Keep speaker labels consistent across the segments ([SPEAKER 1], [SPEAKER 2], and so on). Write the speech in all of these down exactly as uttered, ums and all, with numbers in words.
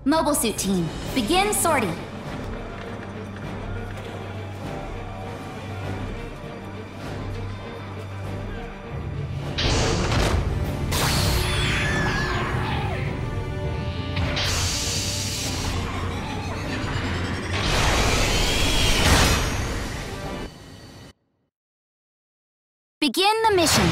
[SPEAKER 1] Mobile Suit Team, begin sortie. Begin the mission.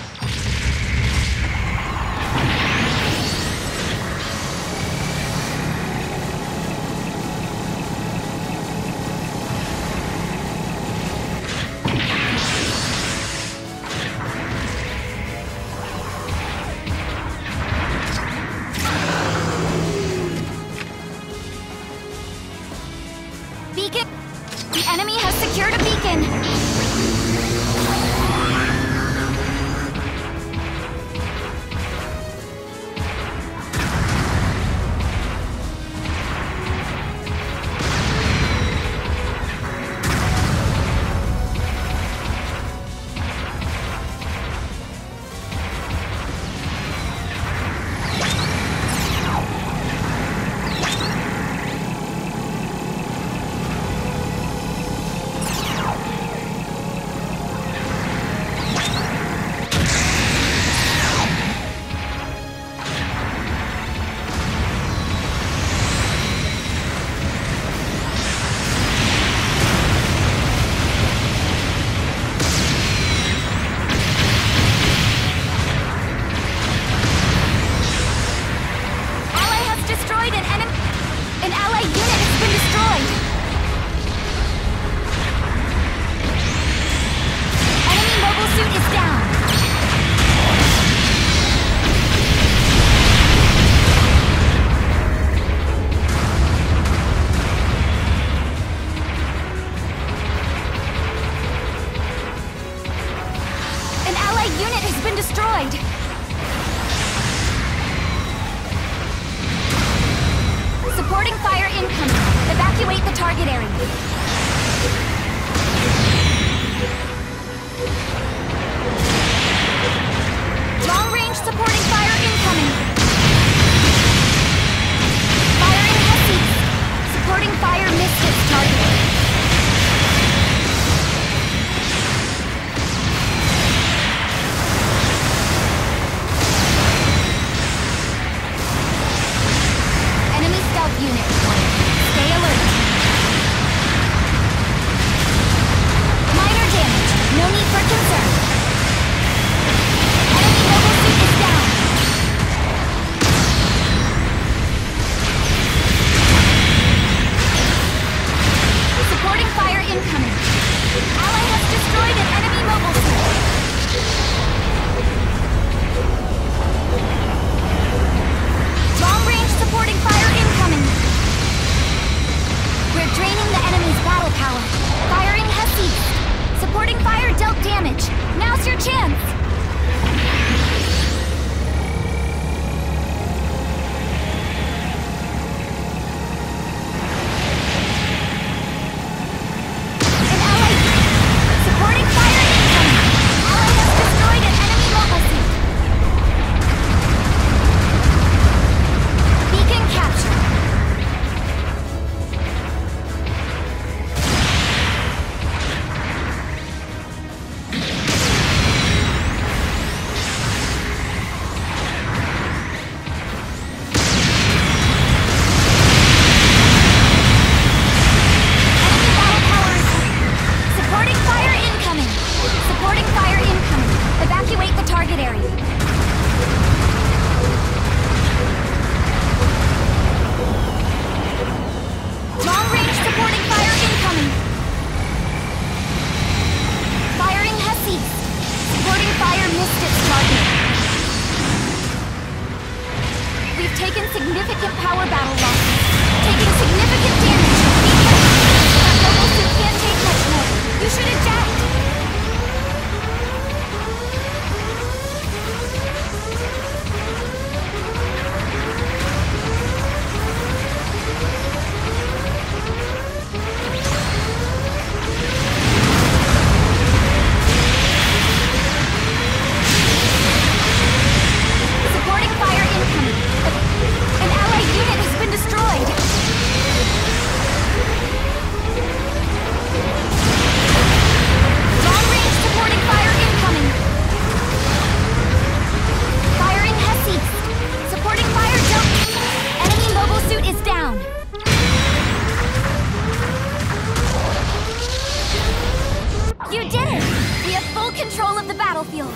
[SPEAKER 1] Beacon! The enemy has secured a beacon! Supporting fire incoming. Evacuate the target area. Long-range supporting fire incoming. Firing Hussies. Supporting fire missed its target. Unit. Stay alert. Minor damage. No need for concern. Enemy mobile suit is down. Supporting fire incoming. Ally has destroyed an enemy mobile suit. Long-range supporting fire incoming. We're draining the enemy's battle power. Firing Hussies. Supporting fire dealt damage. Now's your chance. An ally. Supporting fire incoming. Ally has destroyed an enemy mobile suit. Beacon captured. Significant power battle losses. Taking significant damage. That mobile suit can't take much more. You should eject. Supporting fire incoming. An allied unit has been destroyed. control of the battlefield.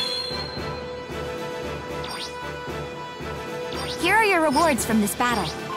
[SPEAKER 1] Here are your rewards from this battle.